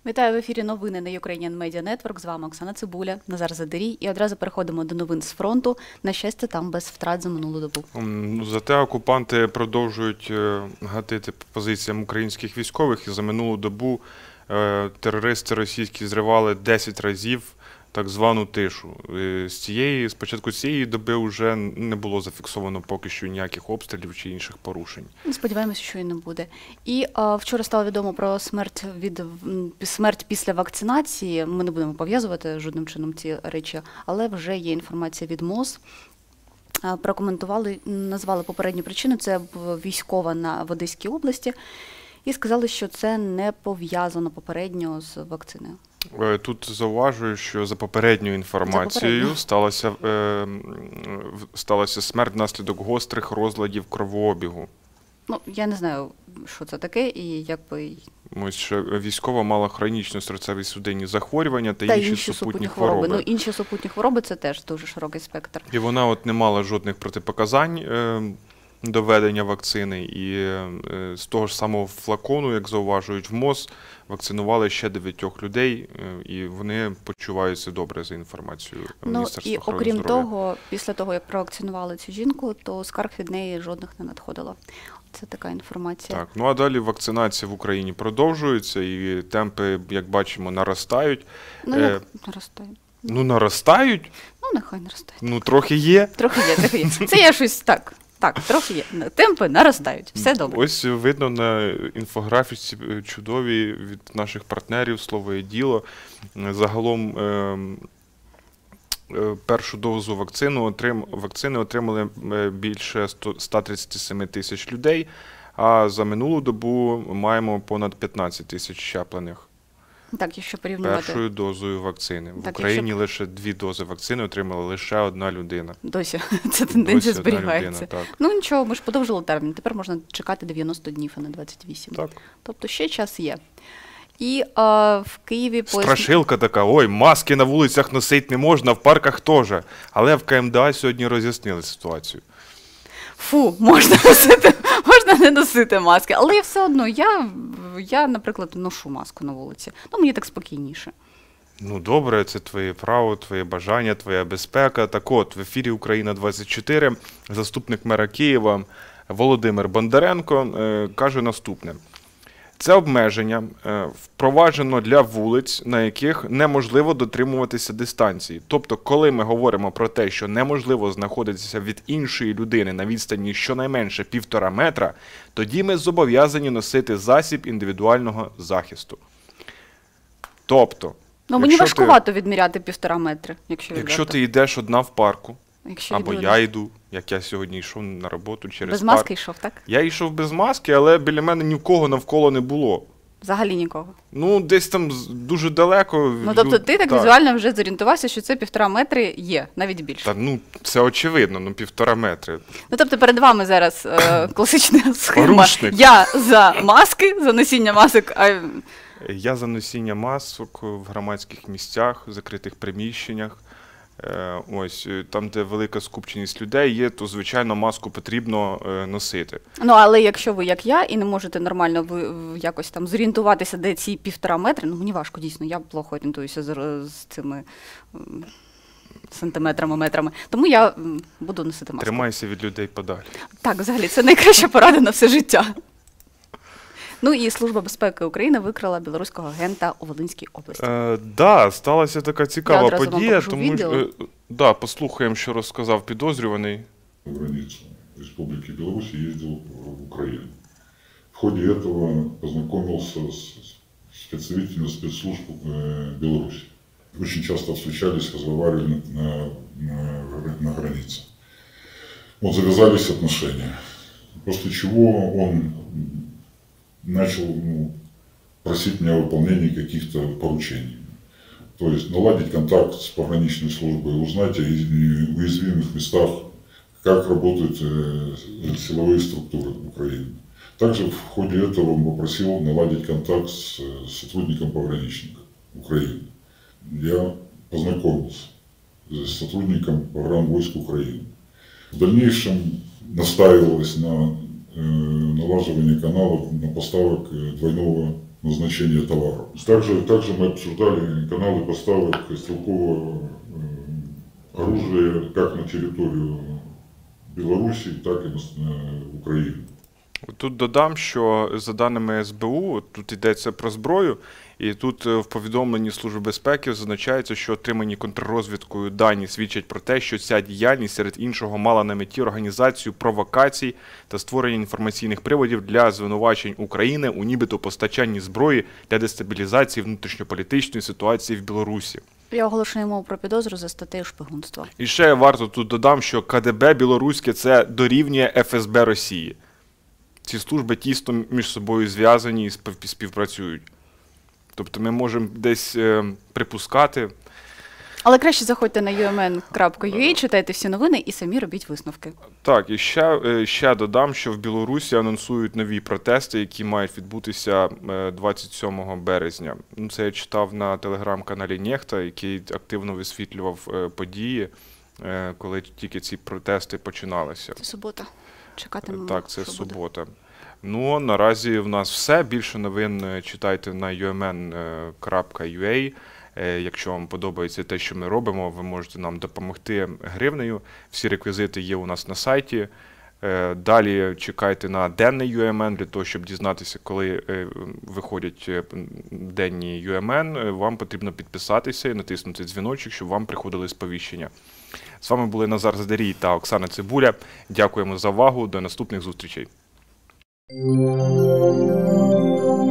Вітаю в ефірі новини на Ukrainian Media Network. З вами Оксана Цибуля, Назар Задарій. І одразу переходимо до новин з фронту. На щастя, там без втрат за минулу добу. Зате окупанти продовжують гатити по позиціям українських військових. І за минулу добу терористи російські зривали 10 разів так звану тишу. З початку цієї доби вже не було зафіксовано поки що ніяких обстрілів чи інших порушень. Сподіваємося, що і не буде. І вчора стало відомо про смерть після вакцинації. Ми не будемо пов'язувати жодним чином ці речі, але вже є інформація від МОЗ. Прокоментували, назвали попередні причини. Це військова в Одеській області. І сказали, що це не пов'язано попередньо з вакциною. Тут зауважую, що за попередньою інформацією сталася смерть внаслідок гострих розладів кровообігу. Ну, я не знаю, що це таке і якби... Ось що військова мала хронічні серцево-судинні захворювання та інші супутні хвороби. Ну, інші супутні хвороби – це теж дуже широкий спектр. І вона не мала жодних протипоказань до введення вакцини, і з того ж самого флакону, як зауважують в МОЗ, вакцинували ще 9 людей, і вони почуваються добре за інформацією Міністерства охорони здоров'я. І окрім того, після того, як провакцинували цю жінку, то скарг від неї жодних не надходило. Це така інформація. Так, ну а далі вакцинація в Україні продовжується, і темпи, як бачимо, наростають. Ну, як наростають? Ну, наростають? Ну, нехай наростають. Ну, трохи є. Трохи є. Це я щось так. Так, трохи є. Темпи наростають. Все добре. Ось видно на інфографіці чудові від наших партнерів «Слово і діло». Загалом першу дозу вакцини отримали більше 137 тисяч людей, а за минулу добу маємо понад 15 тисяч щеплених. Так, якщо порівнювати. Першою дозою вакцини. В Україні лише 2 дози вакцини отримала лише 1 людина. Досі ця тенденція зберігається. Людина, ну нічого, ми ж подовжили термін. Тепер можна чекати 90 днів, а не 28. Так. Тобто ще час є. І в Києві... Страшилка така, ой, маски на вулицях носити не можна, в парках теж. Але в КМДА сьогодні роз'яснили ситуацію. Фу, можна не носити маски. Але все одно, я, наприклад, ношу маску на вулиці. Ну, мені так спокійніше. Ну, добре, це твоє право, твоє бажання, твоя безпека. Так от, в ефірі «Україна-24» заступник мера Києва Володимир Бондаренко каже наступне. Це обмеження впроваджено для вулиць, на яких неможливо дотримуватися дистанції. Тобто, коли ми говоримо про те, що неможливо знаходитися від іншої людини на відстані щонайменше 1,5 метра, тоді ми зобов'язані носити засіб індивідуального захисту. Тобто, ну, мені важкувато відміряти 1,5 метри, якщо ти йдеш одна в парку, або я йду, як я сьогодні йшов на роботу через парк. Без маски йшов, так? Я йшов без маски, але біля мене ні в кого навколо не було. Взагалі нікого? Ну, десь там дуже далеко. Ну, тобто ти так візуально вже зорієнтувався, що це 1,5 метри є, навіть більше. Та, ну, це очевидно, 1,5 метри. Ну, тобто перед вами зараз класична схема. Порушник. Я за маски, за носіння масок, Я за носіння масок в громадських місцях, в закритих приміщеннях. Ось, там, де велика скупченість людей є, то, звичайно, маску потрібно носити. Ну, але якщо ви, як я, і не можете нормально якось там зорієнтуватися, де ці 1,5 метри, ну, мені важко, дійсно, я плохо орієнтуюся з цими сантиметрами, метрами, тому я буду носити маску. Тримайся від людей подалі. Так, взагалі, це найкраща порада на все життя. Ну і Служба безпеки України викрила білоруського агента у Волинській області. Так, сталася така цікава подія, тому що, послухаємо, що розказав підозрюваний. На границу Республики Беларусь ездил в Украину. В ходе этого познакомился с представителями спецслужб Беларуси. Очень часто встречались, разговаривали на границе. Вот завязались отношения, после чего он начал просить меня о выполнении каких-то поручений. То есть наладить контакт с пограничной службой, узнать о уязвимых местах, как работают силовые структуры Украины. Также в ходе этого он попросил наладить контакт с сотрудником пограничника Украины. Я познакомился с сотрудником погранвойск Украины. В дальнейшем настаивалось на налаживание каналов на поставок двойного назначения товаров. Также мы обсуждали каналы поставок стрелкового оружия как на территорию Беларуси, так и на Украину. Тут додам, що за даними СБУ, тут йдеться про зброю, і тут в повідомленні Служби безпеки зазначається, що отримані контррозвідкою дані свідчать про те, що ця діяльність серед іншого мала на меті організацію провокацій та створення інформаційних приводів для звинувачень України у нібито постачанні зброї для дестабілізації внутрішньополітичної ситуації в Білорусі. Я оголошую мову про підозру за статтею шпигунства. І ще варто тут додам, що КДБ білоруське – це дорівнює ФСБ Росії. Ці служби тісно між собою зв'язані і співпрацюють. Тобто ми можемо десь припускати. Але краще заходьте на umn.ua, читайте всі новини і самі робіть висновки. Так, і ще додам, що в Білорусі анонсують нові протести, які мають відбутися 27 березня. Це я читав на телеграм-каналі Нехта, який активно висвітлював події, коли тільки ці протести починалися. Це субота. Чекатимемо. Так, це субота. Ну, наразі в нас все. Більше новин читайте на umn.ua. Якщо вам подобається те, що ми робимо, ви можете нам допомогти гривнею. Всі реквізити є у нас на сайті. Далі чекайте на денний UMN, для того, щоб дізнатися, коли виходять денні UMN. Вам потрібно підписатися і натиснути дзвіночок, щоб вам приходили сповіщення. З вами були Назар Задарій та Оксана Цибуля. Дякуємо за увагу. До наступних зустрічей.